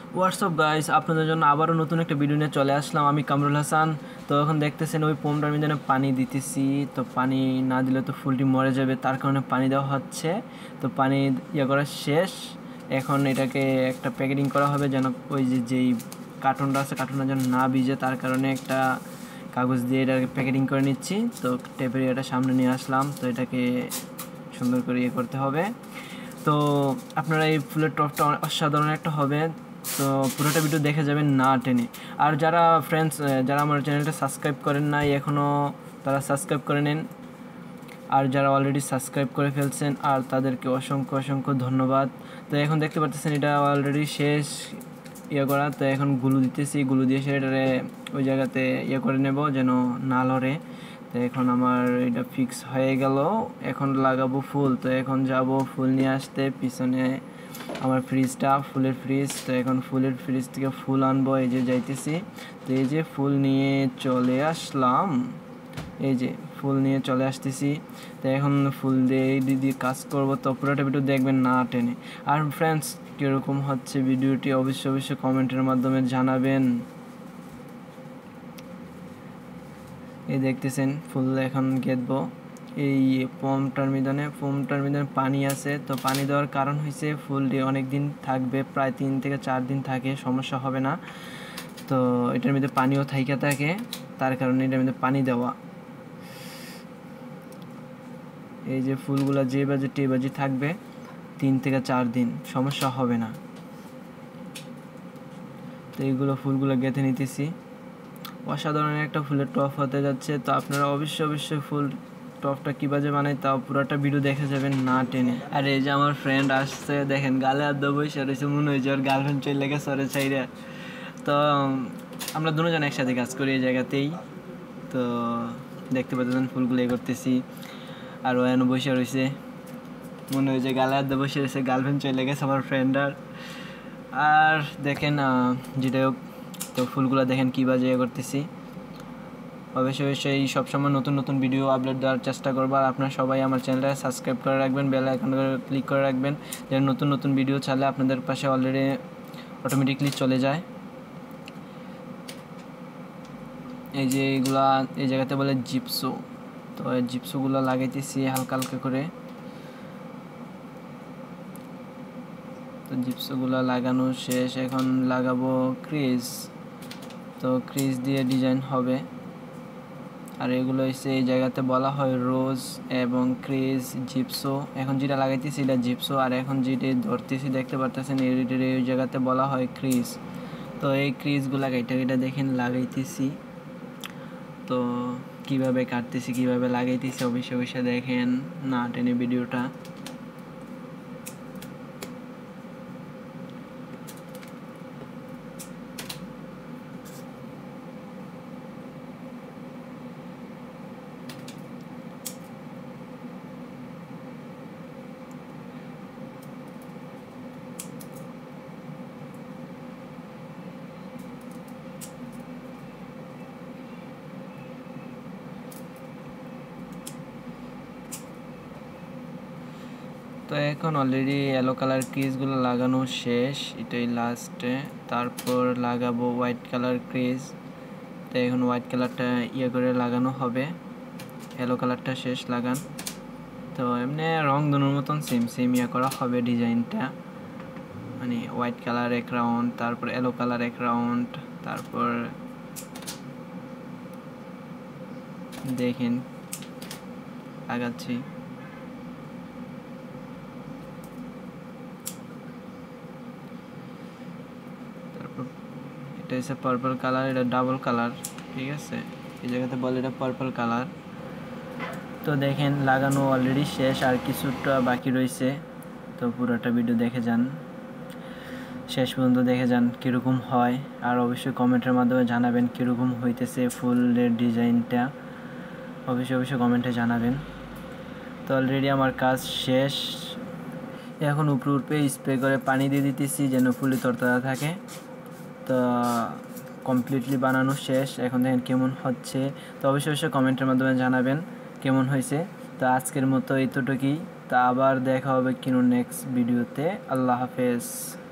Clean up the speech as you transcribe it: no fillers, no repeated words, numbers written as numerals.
WhatsApp guys, আপনাদের জন্য আবারও নতুন একটা ভিডিও নিয়ে চলে আসলাম। আমি কামরুল হাসান। তো এখন দেখতেছেন ওই পোমটার মধ্যে পানি দিতেছি। তো পানি না দিলে তো ফুলটি মরে যাবে, তার কারণে পানি দেওয়া হচ্ছে। তো পানি করা শেষ। এখন এটাকে একটা প্যাকেটিং করা হবে, যেন ওই যেই কার্টুনটা আছে কার্টুনটা যেন না ভিজে, তার কারণে একটা কাগজ দিয়ে এটাকে প্যাকেটিং করে নিচ্ছি। তো টেপের এটা সামনে নিয়ে আসলাম। তো এটাকে সুন্দর করে করতে হবে। তো আপনারা এই ফুলের টপটা অসাধারণ একটা হবে। তো পুরোটা ভিডিও দেখে যাবেন না টেনে। আর যারা ফ্রেন্ডস যারা আমার চ্যানেলটা সাবস্ক্রাইব করেন নাই এখনও, তারা সাবস্ক্রাইব করে নেন। আর যারা অলরেডি সাবস্ক্রাইব করে ফেলছেন আর তাদেরকে অসংখ্য অসংখ্য ধন্যবাদ। তো এখন দেখতে পাচ্ছেন এটা অলরেডি শেষ করা। তো এখন গুলু দিতেছি, গুলু দিয়ে সেটারে ওই জায়গাতে করে নেব যেন না লড়ে। তো এখন আমার এটা ফিক্স হয়ে গেল। এখন লাগাবো ফুল। তো এখন যাব ফুল নিয়ে আসতে। পিছনে আমার ফ্রিজটা ফুলের ফ্রিজ। তো এখন ফুলের ফ্রিজ থেকে ফুল আনবো। এই যে যাইতেছি। তো এই যে ফুল নিয়ে চলে আসলাম। এই যে ফুল নিয়ে চলে আসতেছি। তো এখন ফুল দিয়ে কাজ করবো। তো পুরোটা ভিডিও দেখবেন না টেনে। আর ফ্রেন্ডস, কীরকম হচ্ছে ভিডিওটি অবশ্যই কমেন্টের মাধ্যমে জানাবেন। এই দেখতেছেন ফুল এখন গেঁথবো। এই ফোমটার মধ্যে পানি আছে। তো পানি দেওয়ার কারণ হয়েছে ফুলটি অনেক দিন থাকবে, প্রায় 3 থেকে 4 দিন থাকে, সমস্যা হবে না। তো এটার মধ্যে পানিও থাইকা থাকে, তার কারণে এটার মধ্যে পানি দেওয়া। এই যে ফুলগুলো যে বাজি থাকবে 3 থেকে 4 দিন, সমস্যা হবে না। তো এইগুলো ফুলগুলো গেঁথে নিতেছি। অসাধারণ একটা ফুলের টপ হতে যাচ্ছে। তো আপনারা অবশ্যই ফুল টপটা কী বাজে বানায় তাও পুরোটা ভিডিও দেখে যাবেন না টেনে। আর এই যে আমার ফ্রেন্ড আসছে, দেখেন গালে হাত দিয়ে বসে রয়েছে, মনে হয়েছে ওর গার্লফ্রেন্ড চলে গেছে ওরে চাইরা। তো আমরা দুজন একসাথে কাজ করি এই জায়গাতেই। তো দেখতে পাচ্ছেন ফুলগুলো করতেছি। আর ও এনে বসে রয়েছে, মনে হয়েছে গালে হাত দিয়ে বসে রয়েছে, গার্লফ্রেন্ড চলে গেছে আমার ফ্রেন্ডার। আর দেখেন যেটা হোক, তো ফুলগুলো দেখেন কী বাজে করতেছি। অবশ্যই সবসময় নতুন ভিডিও আপলোড দেওয়ার চেষ্টা করবো। আর আপনারা সবাই আমার চ্যানেলটা সাবস্ক্রাইব করে রাখবেন, বেল আইকন ক্লিক করে রাখবেন, যেন নতুন ভিডিও ছাড়লে আপনাদের পাশে অলরেডি অটোমেটিকলি চলে যায়। এই যে এইগুলা এই জায়গাতে বলে জিপসো। তো এই জিপসোগুলো লাগাইতেছি হালকা করে। তো জিপসোগুলো লাগানো শেষ। এখন লাগাবো ক্রিজ। তো ক্রিজ দিয়ে ডিজাইন হবে। আর এগুলো হচ্ছে এই জায়গাতে বলা হয় রোজ এবং ক্রিজ, জিপসো। এখন যেটা লাগাইতেছি এটা জিপসো, আর এখন যেটা ধরতেছি দেখতে পারতেছেন এই জায়গাতে বলা হয় ক্রিজ। তো এই ক্রিজগুলো এটা দেখেন লাগাইতেছি। তো কিভাবে কাটতেছি, কিভাবে লাগাইতেছি অবশ্যই দেখেন না টেনে ভিডিওটা। তো এখন অলরেডি ইয়েলো কালার ক্রিজগুলো লাগানো শেষ, এটাই লাস্টে। তারপর লাগাবো হোয়াইট কালার ক্রিজ। তো এখন হোয়াইট কালারটা করে লাগানো হবে, ইয়েলো কালারটা শেষ লাগান। তো এমনি রং দুনোর মতন সেম করা হবে ডিজাইনটা, মানে হোয়াইট কালার এক রাউন্ড, তারপর ইয়েলো কালার এক রাউন্ড, তারপর দেখেন লাগাচ্ছি। এটা হচ্ছে পার্পল কালার, এটা ডাবল কালার, ঠিক আছে, এই জায়গাতে বলে এটা পার্পল কালার। তো দেখেন লাগানো অলরেডি শেষ, আর কিছুটা বাকি রয়েছে। তো পুরোটা ভিডিও দেখে যান, শেষ পর্যন্ত দেখে যান কীরকম হয়। আর অবশ্যই কমেন্টের মাধ্যমে জানাবেন কীরকম হইতেছে ফুলের ডিজাইনটা, অবশ্যই কমেন্টে জানাবেন। তো অলরেডি আমার কাজ শেষ। এখন উপরে স্প্রে করে পানি দিয়ে দিতেছি যেন ফুলটি তরতাজা থাকে। তো কমপ্লিটলি বানানো শেষ। এখন দেখেন কেমন হচ্ছে। তো অবশ্যই কমেন্টের মাধ্যমে জানাবেন কেমন হয়েছে। তো আজকের মতো এতটুকুই। তা আবার দেখা হবে নেক্সট ভিডিওতে। আল্লাহ হাফেজ।